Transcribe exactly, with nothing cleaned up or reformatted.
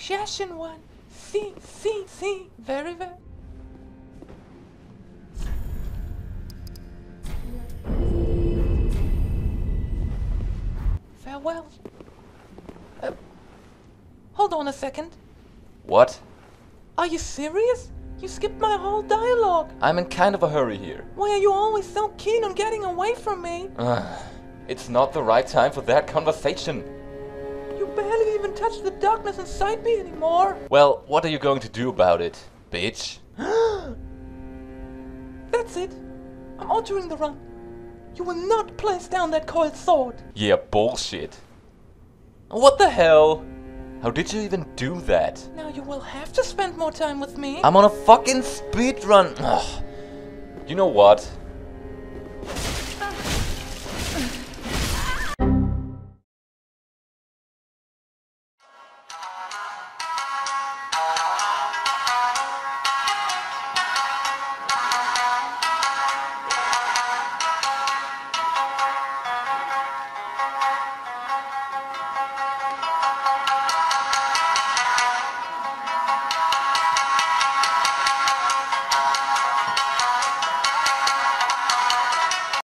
Shashen One. See, see, see. Very, very. Farewell. Uh, hold on a second. What? Are you serious? You skipped my whole dialogue. I'm in kind of a hurry here. Why are you always so keen on getting away from me? Ugh, it's not the right time for that conversation. You barely even touch the darkness inside me anymore. Well, what are you going to do about it, bitch? That's it. I'm altering the run. You will not place down that coiled sword. Yeah, bullshit. What the hell? How did you even do that? Now you will have to spend more time with me. I'm on a fucking speedrun. Ugh. You know what?